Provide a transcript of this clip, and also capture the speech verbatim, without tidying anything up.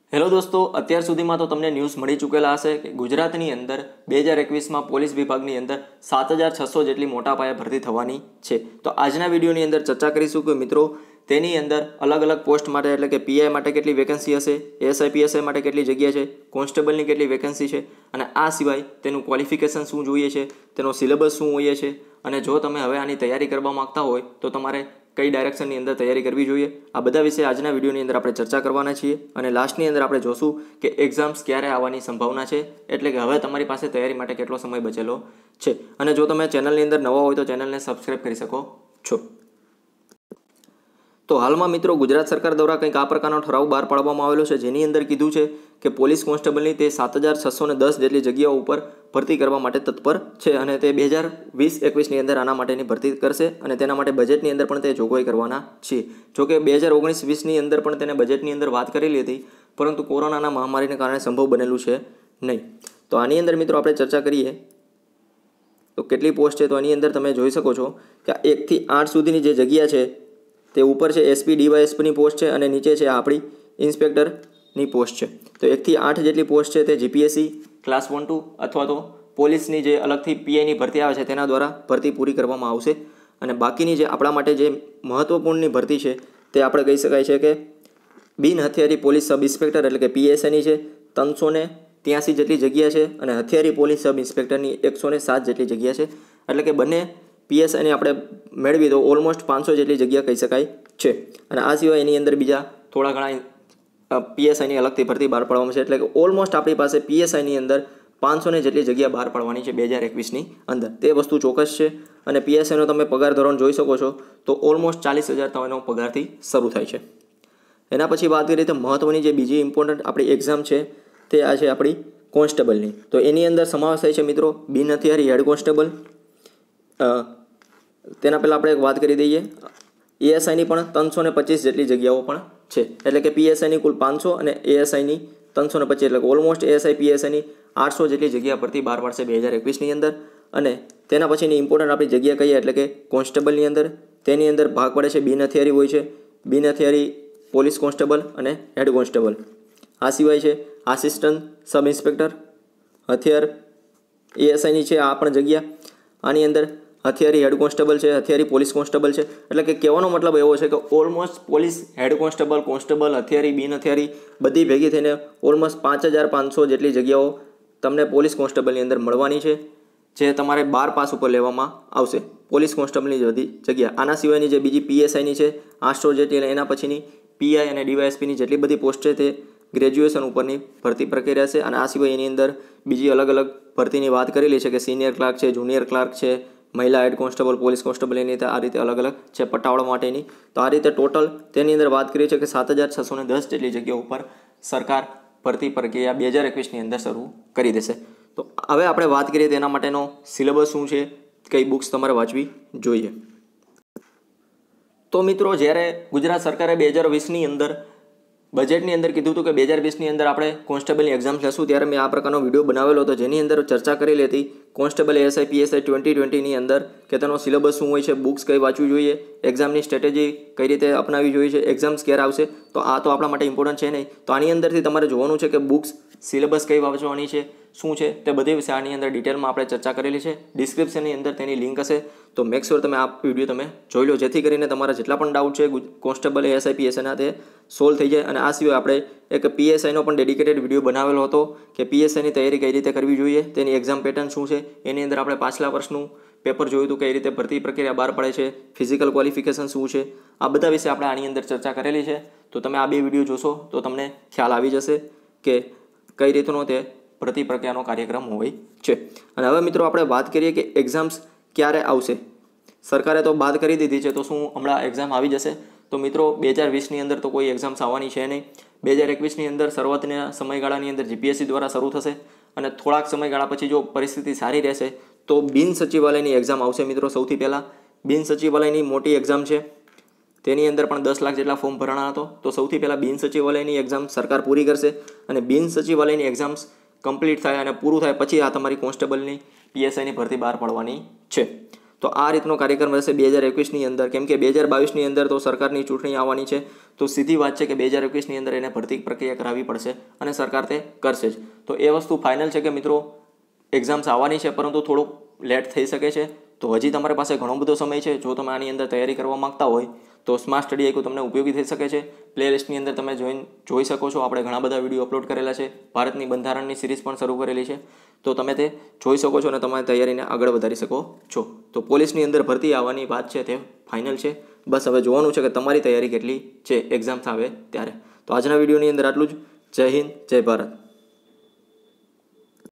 Hello દોસ્તો, અત્યાર સુધીમાં તો તમને ન્યૂઝ મળી ચૂકેલા હશે કે ગુજરાતની અંદર બે હજાર એકવીસમાં પોલીસ વિભાગની અંદર સાત હજાર છસો જેટલી મોટા પાયે ભરતી થવાની છે. તો આજના વિડીયોની અંદર ચર્ચા કરીશું કે મિત્રો તેની અંદર અલગ અલગ પોસ્ટ માટે એટલે કે પીઆઈ માટે કેટલી વેકેન્સી હશે, એએસઆઈ પીએસઆઈ માટે કેટલી જગ્યા છે, કોન્સ્ટેબલની કેટલી વેકેન્સી છે અને આ સિવાય તેનું ક્વોલિફિકેશન શું જોઈએ છે, તેનો સિલેબસ શું હોય છે અને જો તમે હવે આની તૈયારી કરવા માગતા હોય તો તમારે કઈ ડાયરેક્શનની અંદર તૈયારી કરવી જોઈએ, આ બધા વિશે આજના વિડીયોની અંદર આપણે ચર્ચા કરવાના છીએ. અને લાસ્ટની અંદર આપણે જોશું કે એક્ઝામ્સ ક્યારે આવવાની સંભાવના છે, એટલે કે હવે તમારી પાસે તૈયારી માટે કેટલો સમય બચેલો છે. અને જો તમે ચેનલની અંદર નવા હોય તો ચેનલને સબસ્ક્રાઈબ કરી શકો છો. તો હાલમાં મિત્રો ગુજરાત સરકાર દ્વારા કંઈક આ પ્રકારનો ઠરાવ બહાર પાડવામાં આવેલો છે, જેની અંદર કીધું છે કે પોલીસ કોન્સ્ટેબલની તે સાત હજાર છસો ને દસ જેટલી જગ્યાઓ ઉપર ભરતી કરવા માટે તત્પર છે અને તે બે હજાર વીસ એકવીસની અંદર આના માટેની ભરતી કરશે અને તેના માટે બજેટની અંદર પણ તે જોગવાઈ કરવાના છે. જોકે બે હજાર ઓગણીસ વીસની અંદર પણ તેને બજેટની અંદર વાત કરેલી હતી, પરંતુ કોરોનાના મહામારીને કારણે સંભવ બનેલું છે નહીં. તો આની અંદર મિત્રો આપણે ચર્ચા કરીએ તો કેટલી પોસ્ટ છે, તો આની અંદર તમે જોઈ શકો છો કે એકથી આઠ સુધીની જે જગ્યા છે તે ઉપર છે એસપી ડીવાયએસપીની પોસ્ટ છે અને નીચે છે આપણી ઇન્સ્પેક્ટરની પોસ્ટ છે. તો એકથી આઠ જેટલી પોસ્ટ છે તે જીપીએસસી ક્લાસ વન ટુ અથવા તો પોલીસની જે અલગથી પીઆઈની ભરતી આવે છે તેના દ્વારા ભરતી પૂરી કરવામાં આવશે. અને બાકીની જે આપણા માટે જે મહત્ત્વપૂર્ણની ભરતી છે તે આપણે કહી શકાય છે કે બિન હથિયારી પોલીસ સબ ઇન્સ્પેક્ટર એટલે કે પીએસઆઈની છે ત્રણસો ને ત્યાંસી જેટલી જગ્યા છે અને હથિયારી પોલીસ સબ ઇન્સ્પેક્ટરની એકસો ને સાત જેટલી જગ્યા છે. એટલે કે બંને પીએસઆઈને આપણે મેળવી તો ઓલમોસ્ટ પાંચસો જેટલી જગ્યા કહી શકાય છે. અને આ સિવાય એની અંદર બીજા થોડા ઘણા પીએસઆઈની અલગથી ભરતી બહાર પાડવામાં છે. એટલે કે ઓલમોસ્ટ આપણી પાસે પીએસઆઈની અંદર પાંચસો ને જેટલી જગ્યા બહાર પાડવાની છે બે હજાર એકવીસની અંદર. તે વસ્તુ ચોક્કસ છે. અને પીએસઆઈનો તમે પગાર ધોરણ જોઈ શકો છો તો ઓલમોસ્ટ ચાલીસ હજાર તમારો પગારથી શરૂ થાય છે. એના પછી વાત કરીએ તો મહત્ત્વની જે બીજી ઇમ્પોર્ટન્ટ આપણી એક્ઝામ છે તે આ છે આપણી કોન્સ્ટેબલની. તો એની અંદર સમાવેશ થાય છે મિત્રો બિન હથિયારી હેડ કોન્સ્ટેબલ. તેના પહેલાં આપણે એક વાત કરી દઈએ, એએસઆઈની પણ ત્રણસો ને પચીસ જેટલી જગ્યાઓ પણ છે. એટલે કે પીએસઆઈની કુલ પાંચસો અને એએસઆઈની ત્રણસો ને પચીસ એટલે કે ઓલમોસ્ટ એએસઆઈ પીએસઆઈની આઠસો જેટલી જગ્યા પરથી બહાર પાડશે બે હજાર એકવીસની અંદર. અને તેના પછીની ઇમ્પોર્ટન્ટ આપણી જગ્યા કહીએ એટલે કે કોન્સ્ટેબલની અંદર તેની અંદર ભાગ પડે છે બિન હથિયારી હોય છે, બિન હથિયારી પોલીસ કોન્સ્ટેબલ અને હેડ કોન્સ્ટેબલ. આ સિવાય છે આસિસ્ટન્ટ સબ ઇન્સ્પેક્ટર, હથિયાર એએસઆઈની છે આ પણ જગ્યા. આની અંદર હથિયારી હેડ કોન્સ્ટેબલ છે, હથિયારી પોલીસ કોન્સ્ટેબલ છે. એટલે કે કહેવાનો મતલબ એવો છે કે almost police head constable, constable, હથિયારી, બિન હથિયારી બધી ભેગી થઈને ઓલમોસ્ટ પાંચ હજાર પાંચસો જેટલી જગ્યાઓ તમને પોલીસ કોન્સ્ટેબલની અંદર મળવાની છે, જે તમારે બાર પાસ ઉપર લેવામાં આવશે પોલીસ કોન્સ્ટેબલની બધી જગ્યા. આના સિવાયની જે બીજી પીએસઆઈની છે આઠસો જેટલી અને એના પછીની પીઆઈ અને ડીવાયએસપીની જેટલી બધી પોસ્ટ છે તે ગ્રેજ્યુએશન ઉપરની ભરતી પ્રક્રિયા છે. અને આ સિવાય એની અંદર બીજી અલગ અલગ ભરતીની વાત કરેલી છે કે સિનિયર ક્લાર્ક છે, જુનિયર ક્લાર્ક છે, મહિલા હેડ કોન્સ્ટેબલ, પોલીસ કોન્સ્ટેબલ, એની આ રીતે અલગ અલગ છે પટ્ટાવાળા માટેની. તો આ રીતે ટોટલ તેની અંદર વાત કરીએ છીએ કે સાત હજાર છસો ને દસ જેટલી જગ્યા ઉપર સરકાર ભરતી પ્રક્રિયા બે હજાર એકવીસની અંદર શરૂ કરી દેશે. તો હવે આપણે વાત કરીએ તેના માટેનો સિલેબસ શું છે, કઈ બુક્સ તમારે વાંચવી જોઈએ. તો મિત્રો જ્યારે ગુજરાત સરકારે બે હજાર વીસની અંદર બજેટની અંદર કીધું હતું કે બે હજાર વીસની અંદર આપણે કોન્સ્ટેબલની એક્ઝામ લેશું, ત્યારે મેં આ પ્રકારનો વિડીયો બનાવેલો હતો જેની અંદર ચર્ચા કરેલી હતી કોન્સ્ટેબલ એએસઆઈ પીએસઆઈ ટ્વેન્ટી ટ્વેન્ટીની અંદર કે તેનો સિલેબસ શું હોય છે, બુક્સ કઈ વાંચવી જોઈએ, એક્ઝામની સ્ટ્રેટેજી કઈ રીતે અપનાવવી જોઈએ છે, એક્ઝામ્સ ક્યારે આવશે. તો આ તો આપણા માટે ઇમ્પોર્ટન્ટ છે નહીં. તો આની અંદરથી તમારે જોવાનું છે કે બુક્સ સિલેબસ કઈ વાંચવાની છે, શું છે તે બધી વિશે આની અંદર ડિટેલમાં આપણે ચર્ચા કરેલી છે. ડિસ્ક્રિપ્શનની અંદર તેની લિંક હશે, તો મેક શ્યોર તમે આ વિડીયો તમે જોઈ લો, જેથી કરીને તમારા જેટલા પણ ડાઉટ છે કોન્સ્ટેબલ એએસઆઈ પીએસઆઈના તે સોલ્વ થઈ જાય. અને આ સિવાય આપણે એક પીએસઆઈનો પણ ડેડિકેટેડ વિડીયો બનાવેલો હતો કે પીએસઆઈની તૈયારી કઈ રીતે કરવી જોઈએ, તેની એક્ઝામ પેટર્ન શું છે. એની અંદર આપણે પાછલા વર્ષનું પેપર જોયું હતું, કઈ રીતે ભરતી પ્રક્રિયા બહાર પડે છે, ફિઝિકલ ક્વોલિફિકેશન શું છે, આ બધા વિશે આપણે આની અંદર ચર્ચા કરેલી છે. તો તમે આ બે વિડીયો જોશો તો તમને ખ્યાલ આવી જશે કે કઈ રીતનો તે ભરતી પ્રક્રિયાનો કાર્યક્રમ હોય છે. અને હવે મિત્રો આપણે વાત કરીએ કે એક્ઝામ્સ ક્યારે આવશે. સરકારે તો બાદ કરી દીધી છે, તો શું હમણાં એક્ઝામ આવી જશે? તો મિત્રો બે હજાર વીસની અંદર તો કોઈ એક્ઝામ્સ આવવાની છે નહીં. બે હજાર એકવીસની અંદર શરૂઆતના સમયગાળાની અંદર જીપીએસસી દ્વારા શરૂ થશે અને થોડાક સમયગાળા પછી જો પરિસ્થિતિ સારી રહેશે તો બિન સચિવાલયની એક્ઝામ આવશે મિત્રો. સૌથી પહેલાં બિન સચિવાલયની મોટી એક્ઝામ છે, તેની અંદર પણ દસ લાખ જેટલા ફોર્મ ભરાણા હતો. તો સૌથી પહેલાં બિન સચિવાલયની એક્ઝામ સરકાર પૂરી કરશે અને બિન સચિવાલયની એક્ઝામ્સ કમ્પ્લીટ થાય અને પૂરું થાય પછી આ તમારી કોન્સ્ટેબલની પીએસઆઈની ભરતી બહાર પાડવાની છે. તો આ રીતનો કાર્યક્રમ રહેશે બે હજાર એકવીસની અંદર, કેમ કે બે હજાર બાવીસની અંદર તો સરકારની ચૂંટણી આવવાની છે. તો સીધી વાત છે કે બે હજાર એકવીસની અંદર એને ભરતી પ્રક્રિયા કરાવવી પડશે અને સરકાર તે કરશે જ. તો એ વસ્તુ ફાઇનલ છે કે મિત્રો એક્ઝામ્સ આવવાની છે, પરંતુ થોડુંક લેટ થઈ શકે છે. તો હજી તમારી પાસે ઘણો બધો સમય છે. જો તમે આની અંદર તૈયારી કરવા માગતા હોય તો સ્માર્ટ સ્ટડી આઈક્યુ તમને ઉપયોગી થઈ શકે છે. પ્લે લિસ્ટની અંદર તમે જોઈન જોઈ શકો છો. આપણે ઘણા બધા વિડીયો અપલોડ કરેલા છે. ભારતની બંધારણની સિરીઝ પણ શરૂ કરેલી છે, તો તમે તે જોઈ શકો છો અને તમારી તૈયારીને આગળ વધારી શકો છો. તો પોલીસની અંદર ભરતી આવવાની વાત છે તે ફાઇનલ છે. બસ હવે જોવાનું છે કે તમારી તૈયારી કેટલી છે એક્ઝામ્સ આવે ત્યારે. તો આજના વિડીયોની અંદર આટલું જ. જય હિન્દ, જય ભારત.